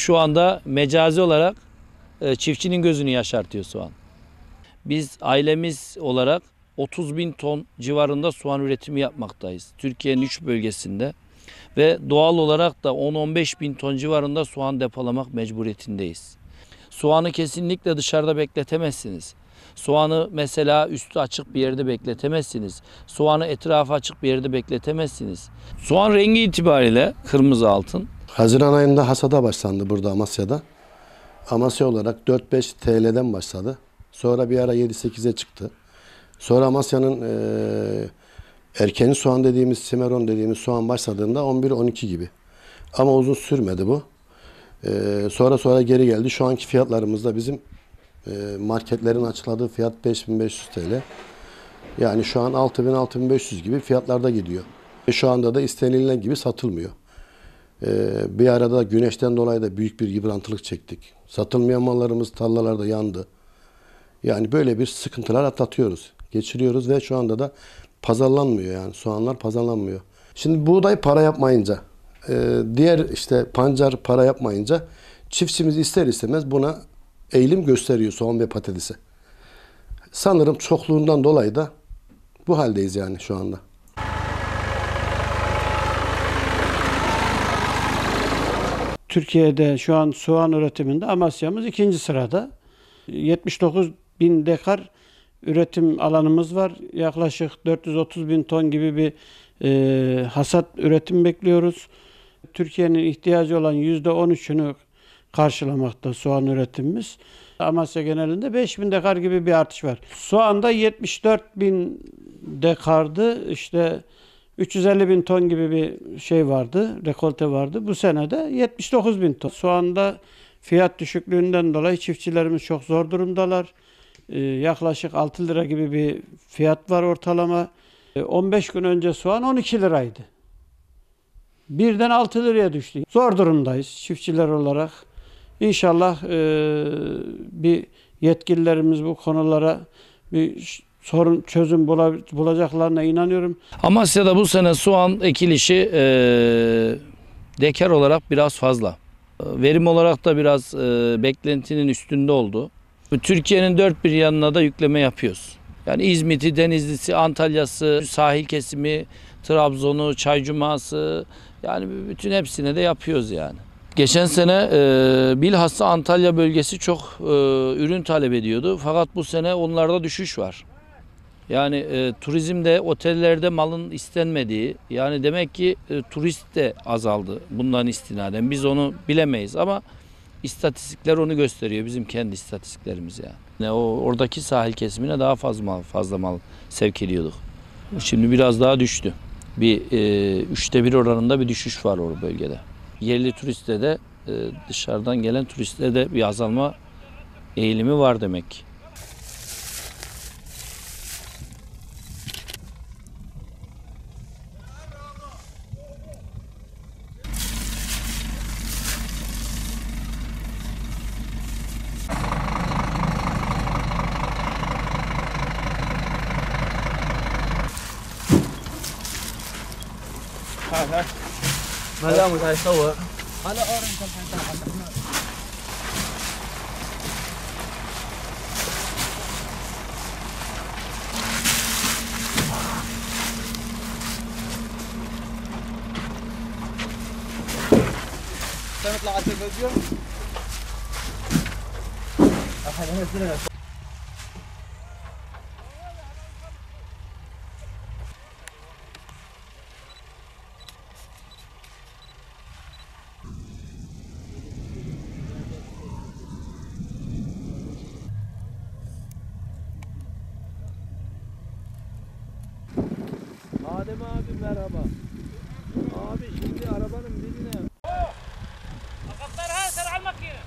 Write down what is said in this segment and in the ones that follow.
şu anda mecazi olarak çiftçinin gözünü yaşartıyor soğan. Biz ailemiz olarak 30.000 ton civarında soğan üretimi yapmaktayız. Türkiye'nin 3 bölgesinde ve doğal olarak da 10-15 bin ton civarında soğan depolamak mecburiyetindeyiz. Soğanı kesinlikle dışarıda bekletemezsiniz. Soğanı mesela üstü açık bir yerde bekletemezsiniz. Soğanı etrafı açık bir yerde bekletemezsiniz. Soğan rengi itibariyle kırmızı altın. Haziran ayında hasada başlandı burada Amasya'da. Amasya olarak 4-5 TL'den başladı. Sonra bir ara 7-8'e çıktı. Sonra Amasya'nın erken soğan dediğimiz, simeron dediğimiz soğan başladığında 11-12 gibi. Ama uzun sürmedi bu. Sonra geri geldi. Şu anki fiyatlarımızda bizim marketlerin açıkladığı fiyat 5.500 TL. Yani şu an 6.000-6.500 gibi fiyatlarda gidiyor. Şu anda da istenilen gibi satılmıyor. Bir arada güneşten dolayı da büyük bir yıprantılık çektik. Satılmayan mallarımız tarlalarda yandı. Yani böyle bir sıkıntılar atlatıyoruz, geçiriyoruz ve şu anda da pazarlanmıyor, yani soğanlar pazarlanmıyor. Şimdi buğday para yapmayınca, diğer işte pancar para yapmayınca çiftçimiz ister istemez buna eğilim gösteriyor, soğan ve patatese. Sanırım çokluğundan dolayı da bu haldeyiz yani şu anda. Türkiye'de şu an soğan üretiminde Amasya'mız 2. sırada. 79 bin dekar üretim alanımız var. Yaklaşık 430 bin ton gibi bir hasat üretim bekliyoruz. Türkiye'nin ihtiyacı olan %13'ünü karşılamakta soğan üretimimiz. Amasya genelinde 5 bin dekar gibi bir artış var. Soğanda 74 bin dekardı. İşte 350 bin ton gibi bir şey vardı, rekolte vardı. Bu sene de 79 bin ton. Soğanda fiyat düşüklüğünden dolayı çiftçilerimiz çok zor durumdalar. Yaklaşık 6 lira gibi bir fiyat var ortalama. 15 gün önce soğan 12 liraydı. Birden 6 liraya düştü. Zor durumdayız çiftçiler olarak. İnşallah bir yetkililerimiz bu konulara bir sorun çözüm bulacaklarına inanıyorum. Amasya'da bu sene soğan ekilişi dekar olarak biraz fazla. Verim olarak da biraz beklentinin üstünde oldu. Türkiye'nin dört bir yanına da yükleme yapıyoruz. Yani İzmit'i, Denizli'si, Antalya'sı, sahil kesimi, Trabzon'u, Çaycuması, yani bütün hepsine de yapıyoruz yani. Geçen sene bilhassa Antalya bölgesi çok ürün talep ediyordu. Fakat bu sene onlarda düşüş var. Yani turizmde, otellerde malın istenmediği, yani demek ki turist de azaldı bundan istinaden. Biz onu bilemeyiz ama istatistikler onu gösteriyor, bizim kendi istatistiklerimiz yani. Oradaki sahil kesimine daha fazla mal sevk ediyorduk. Şimdi biraz daha düştü. Bir 3'te 1 oranında bir düşüş var o bölgede. Yerli turiste de dışarıdan gelen turiste de bir azalma eğilimi var demek ki. هلا مش هيصور هلا انت نطلع على التلفزيون احد ينزلها. Adem abi merhaba. Abi şimdi arabanın birine... اكبرها سر على الماكينه.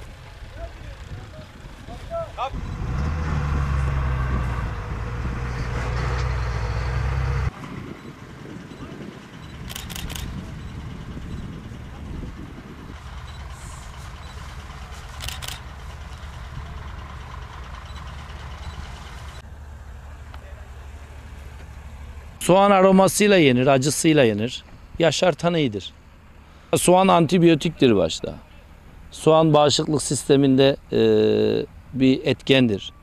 Soğan aromasıyla yenir, acısıyla yenir. Yaşartan iyidir. Soğan antibiyotiktir başta. Soğan bağışıklık sisteminde bir etkendir.